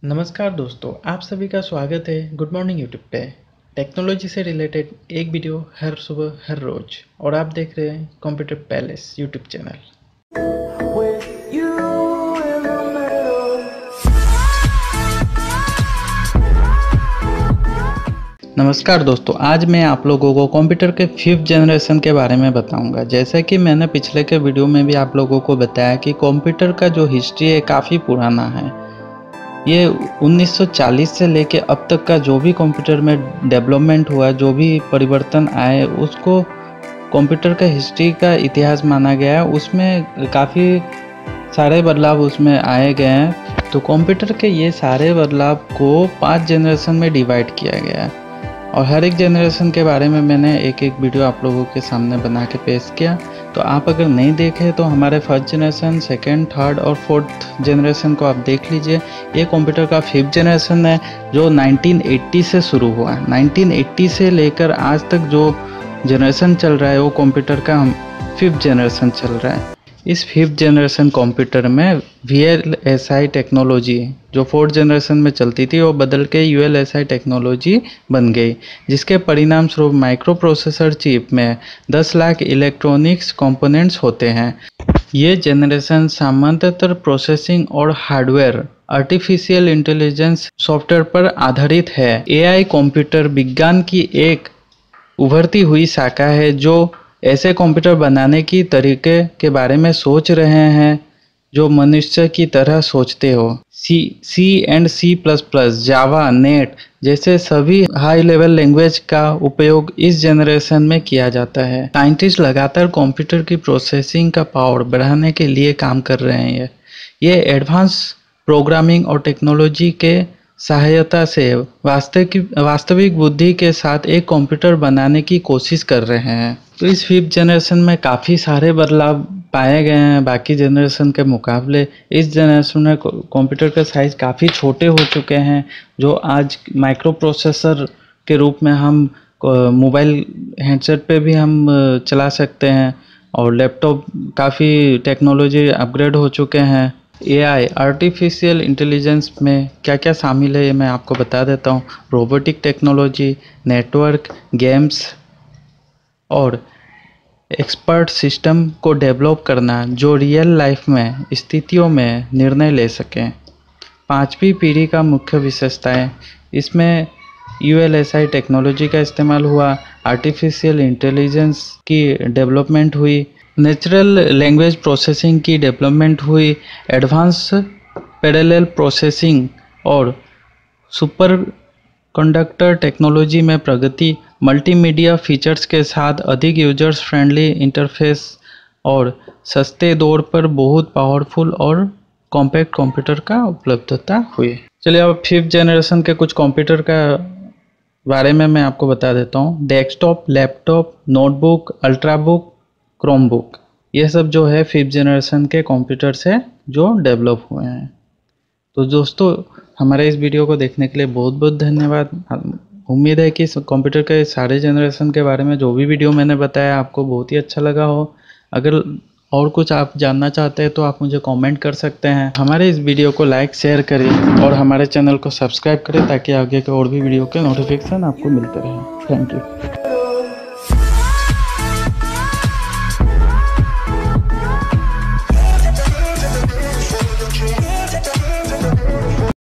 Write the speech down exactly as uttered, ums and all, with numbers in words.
नमस्कार दोस्तों, आप सभी का स्वागत है गुड मॉर्निंग यूट्यूब पे। टेक्नोलॉजी से रिलेटेड एक वीडियो हर सुबह हर रोज, और आप देख रहे हैं कंप्यूटर पैलेस यूट्यूब चैनल। नमस्कार दोस्तों, आज मैं आप लोगों को कंप्यूटर के फिफ्थ जनरेशन के बारे में बताऊंगा। जैसा कि मैंने पिछले के वीडियो में भी आप लोगों को बताया कि कंप्यूटर का जो हिस्ट्री है काफ़ी पुराना है। ये उन्नीस सौ चालीस से लेके अब तक का जो भी कंप्यूटर में डेवलपमेंट हुआ, जो भी परिवर्तन आए, उसको कंप्यूटर का हिस्ट्री का इतिहास माना गया है। उसमें काफ़ी सारे बदलाव उसमें आए गए हैं। तो कंप्यूटर के ये सारे बदलाव को पांच जनरेशन में डिवाइड किया गया है, और हर एक जनरेशन के बारे में मैंने एक एक वीडियो आप लोगों के सामने बना के पेश किया। तो आप अगर नहीं देखे तो हमारे फर्स्ट जनरेशन, सेकंड, थर्ड और फोर्थ जनरेशन को आप देख लीजिए। ये कंप्यूटर का फिफ्थ जनरेशन है जो नाइनटीन एटी से शुरू हुआ है। नाइनटीन एटी से लेकर आज तक जो जनरेशन चल रहा है वो कंप्यूटर का फिफ्थ जनरेशन चल रहा है। इस फिफ्थ जनरेशन कंप्यूटर में V L S I technology जो फोर्थ जनरेशन में चलती थी वो बदल के U L S I technology बन गई, जिसके परिणाम स्वरूप माइक्रो प्रोसेसर चिप में दस लाख इलेक्ट्रॉनिक्स कंपोनेंट्स होते हैं। ये जनरेशन सामान्यतः प्रोसेसिंग और हार्डवेयर आर्टिफिशियल इंटेलिजेंस सॉफ्टवेयर पर आधारित है। ए आई कंप्यूटर विज्ञान की एक उभरती हुई शाखा है जो ऐसे कंप्यूटर बनाने की तरीके के बारे में सोच रहे हैं जो मनुष्य की तरह सोचते हो। C C and C plus plus, Java, net जैसे सभी हाई लेवल लैंग्वेज का उपयोग इस जनरेशन में किया जाता है। साइंटिस्ट लगातार कंप्यूटर की प्रोसेसिंग का पावर बढ़ाने के लिए काम कर रहे हैं। ये एडवांस प्रोग्रामिंग और टेक्नोलॉजी के सहायता से वास्तविक वास्तविक बुद्धि के साथ एक कंप्यूटर बनाने की कोशिश कर रहे हैं। तो इस फिफ्थ जनरेशन में काफ़ी सारे बदलाव पाए गए हैं बाकी जनरेशन के मुकाबले। इस जनरेशन में कंप्यूटर का साइज़ काफ़ी छोटे हो चुके हैं, जो आज माइक्रो प्रोसेसर के रूप में हम मोबाइल हैंडसेट पे भी हम चला सकते हैं, और लैपटॉप काफ़ी टेक्नोलॉजी अपग्रेड हो चुके हैं। ए आई आर्टिफिशियल इंटेलिजेंस में क्या क्या शामिल है ये मैं आपको बता देता हूँ। रोबोटिक टेक्नोलॉजी, नेटवर्क, गेम्स और एक्सपर्ट सिस्टम को डेवलप करना जो रियल लाइफ में स्थितियों में निर्णय ले सकें। पांचवी पीढ़ी का मुख्य विशेषताएं, इसमें U L S I technology का इस्तेमाल हुआ, आर्टिफिशियल इंटेलिजेंस की डेवलपमेंट हुई, नेचुरल लैंग्वेज प्रोसेसिंग की डेवलपमेंट हुई, एडवांस पैरेलल प्रोसेसिंग और सुपर कंडक्टर टेक्नोलॉजी में प्रगति, मल्टीमीडिया फीचर्स के साथ अधिक यूजर्स फ्रेंडली इंटरफेस और सस्ते दौर पर बहुत पावरफुल और कॉम्पैक्ट कंप्यूटर का उपलब्धता हुई। चलिए अब फिफ्थ जनरेशन के कुछ कंप्यूटर का बारे में मैं आपको बता देता हूँ। Desktop, laptop, notebook, ultrabook, chromebook, ये सब जो है फिफ्थ जनरेशन के कंप्यूटर से जो डेवलप हुए हैं। तो दोस्तों, हमारे इस वीडियो को देखने के लिए बहुत बहुत धन्यवाद। उम्मीद है कि कंप्यूटर के सारे जनरेशन के बारे में जो भी वीडियो मैंने बताया आपको बहुत ही अच्छा लगा हो। अगर और कुछ आप जानना चाहते हैं तो आप मुझे कमेंट कर सकते हैं। हमारे इस वीडियो को लाइक शेयर करें और हमारे चैनल को सब्सक्राइब करें ताकि आगे के और भी वीडियो के नोटिफिकेशन आपको मिलते रहें। Thank you.